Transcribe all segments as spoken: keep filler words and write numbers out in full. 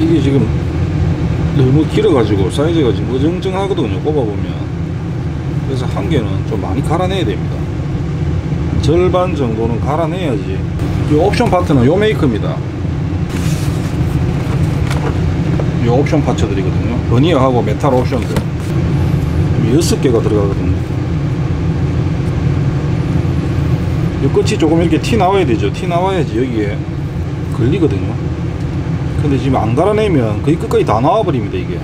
이게 지금 너무 길어가지고 사이즈가 지금 어정쩡하거든요, 꼽아보면. 그래서 한 개는 좀 많이 갈아내야 됩니다. 절반 정도는 갈아내야지. 이 옵션 파트는 요 메이커입니다. 이 옵션 파츠들이거든요. 버니어하고 메탈 옵션들 여섯 개가 들어가거든요. 이 끝이 조금 이렇게 티 나와야 되죠. 티 나와야지 여기에 걸리거든요. 근데 지금 안 갈아내면 거의 끝까지 다 나와 버립니다, 이게.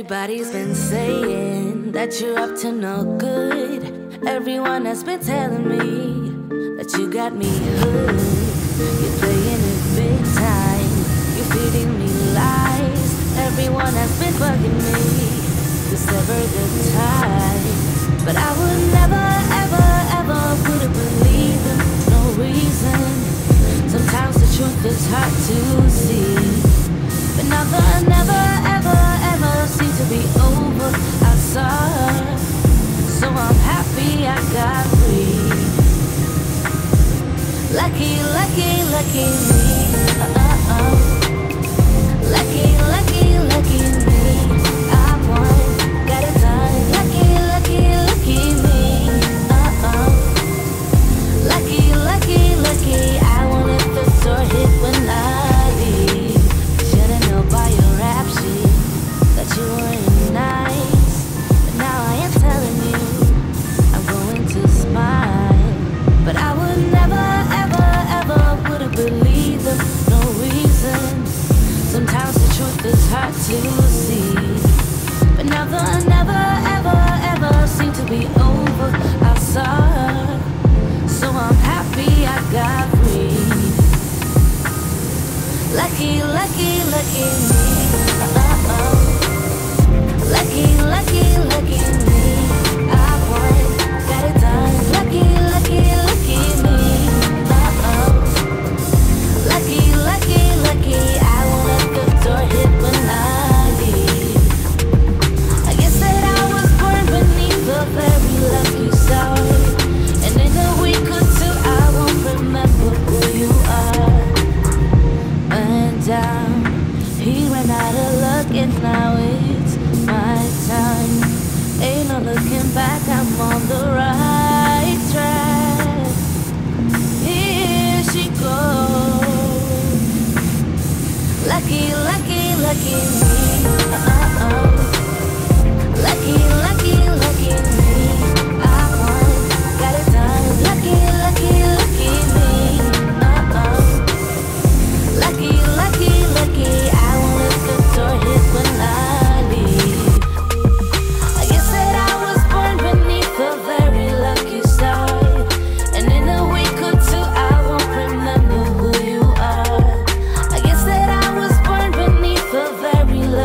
Everybody's been saying that you're up to no good. Everyone has been telling me that you got me hooked. You're playing it big time. You're feeding me lies. Everyone has been bugging me to sever the ties, but I would never, ever, ever would have believed them. No reason. Sometimes the truth is hard to see. But now the never, ever, ever seems to be over. I saw her, so I'm happy I got free. Lucky, lucky, lucky me. Uh-oh. Lucky, lucky, lucky me. I won, got it done. Lucky, lucky, lucky me. Uh-oh. Lucky, lucky, lucky. I won't let the door hit when I leave. By your rap sheet that you weren't nice, but now I am telling you I'm going to smile. But I would never, ever, ever would have believed them. No reason. Sometimes the truth is hard to see, but now the never, ever, ever seemed to be over. I saw her, so I'm happy I got free. Lucky, lucky, lucky me. Uh-oh. Lucky, lucky, lucky me. I won, got it done. Lucky, lucky, lucky me. Uh-oh. Lucky, lucky, lucky. I won't let the door hit when I leave. I guess that I was born beneath a very lucky star, and in a week or two I won't remember who you are. Down. He ran out of luck and now it's my time. Ain't no looking back, I'm on the right track. Here she goes. Lucky, lucky, lucky me. Uh-oh. Lucky, lucky, lucky me. I won, got it done. Lucky, lucky, lucky me. Uh-oh. Lucky, lucky, lucky, I won't let the door hit when I leave. I guess that I was born beneath a very lucky star, and in a week or two I won't remember who you are. I guess that I was born beneath a very lucky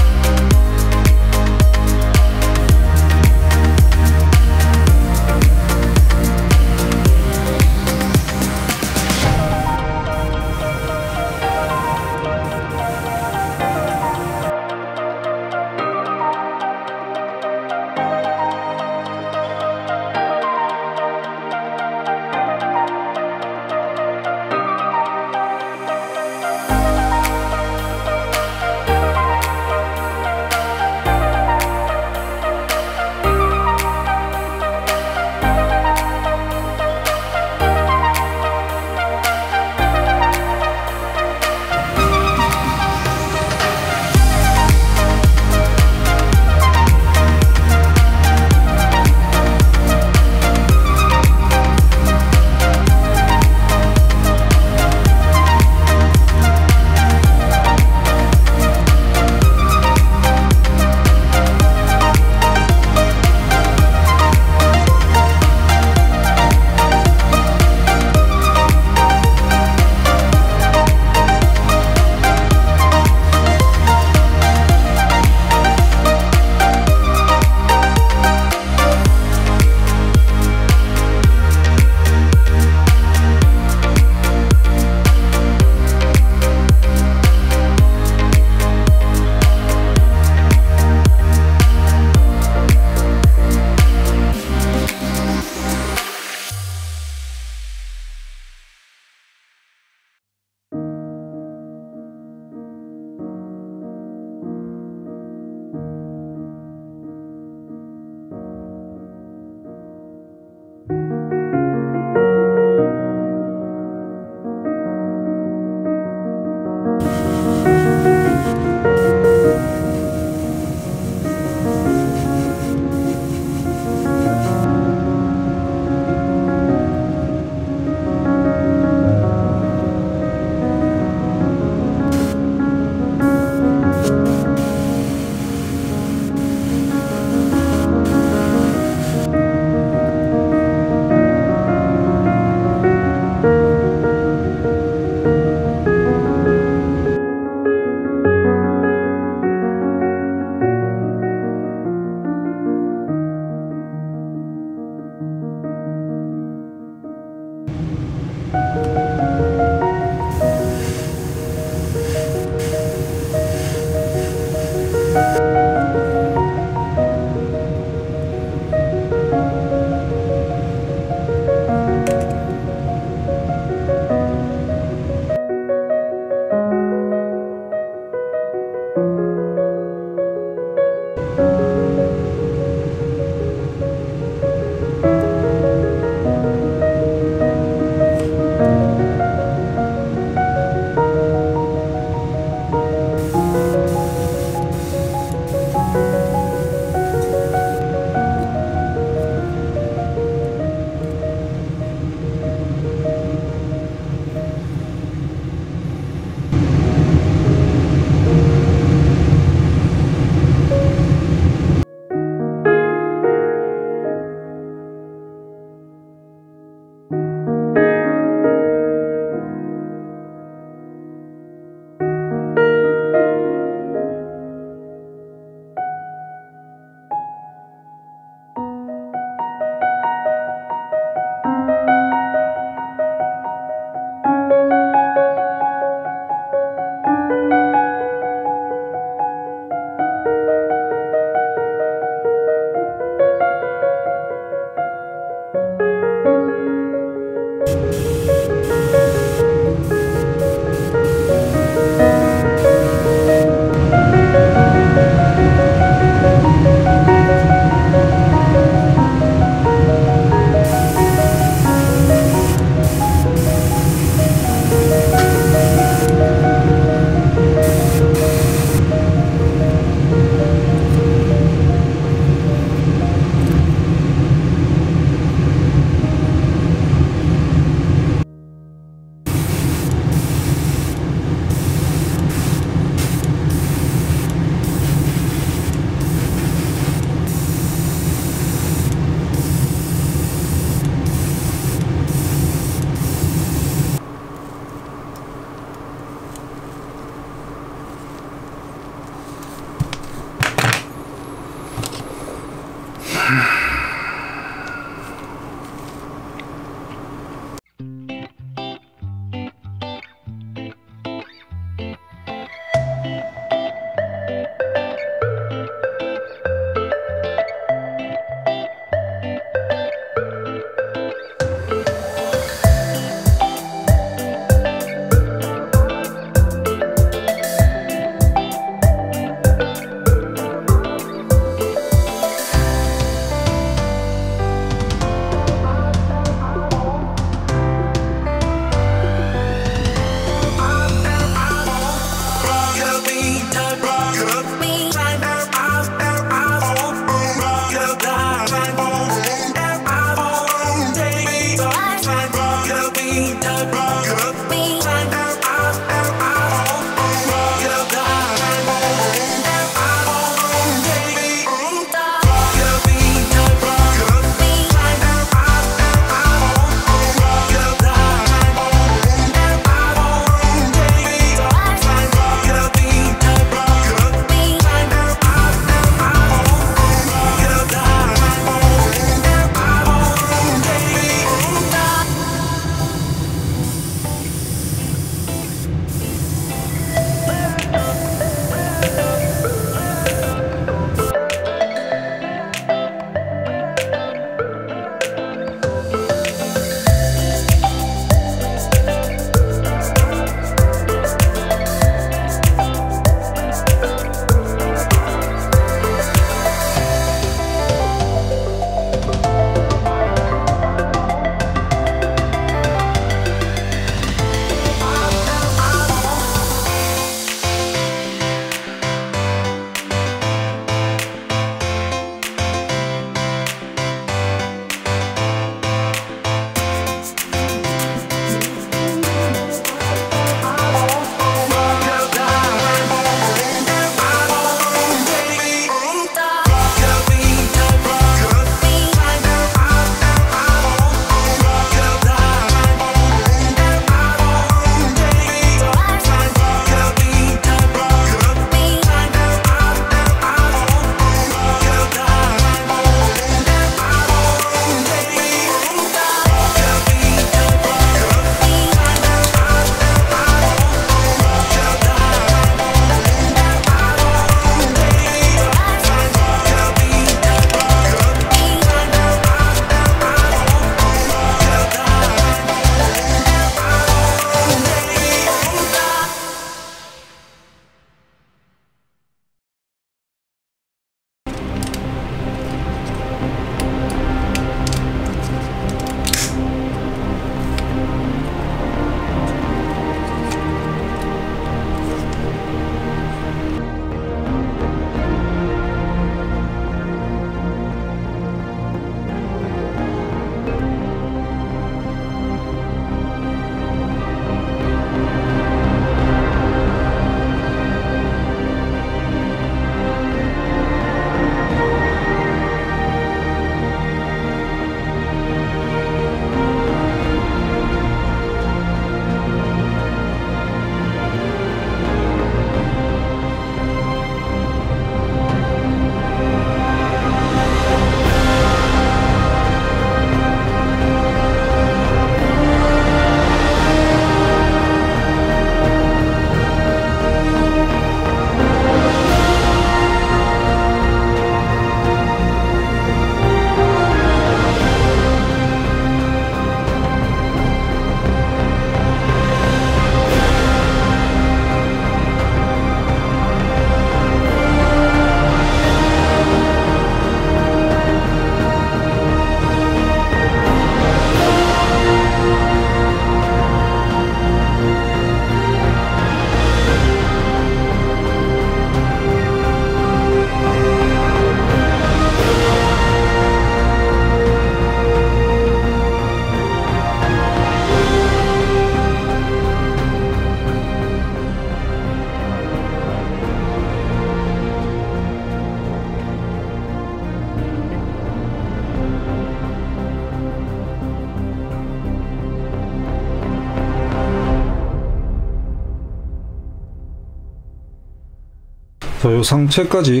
자, 요 상체까지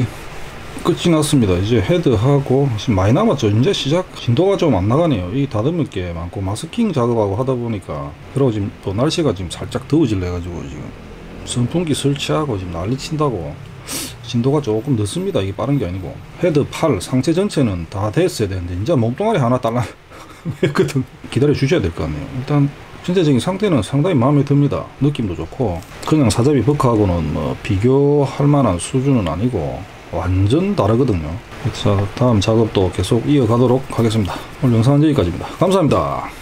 끝이 났습니다. 이제 헤드하고 지금 많이 남았죠. 이제 시작 진도가 좀 안 나가네요. 이 다듬을 게 많고 마스킹 작업하고 하다 보니까, 그리고 지금 또 날씨가 지금 살짝 더워질래 가지고 지금 선풍기 설치하고 지금 난리 친다고 진도가 조금 늦습니다. 이게 빠른 게 아니고 헤드, 팔, 상체 전체는 다 됐어야 되는데 이제 몸뚱아리 하나 달라 했거든. 기다려 주셔야 될 것 같네요. 일단 전체적인 상태는 상당히 마음에 듭니다. 느낌도 좋고 그냥 사자비 버크하고는 뭐 비교할 만한 수준은 아니고 완전 다르거든요. 자, 다음 작업도 계속 이어가도록 하겠습니다. 오늘 영상은 여기까지입니다. 감사합니다.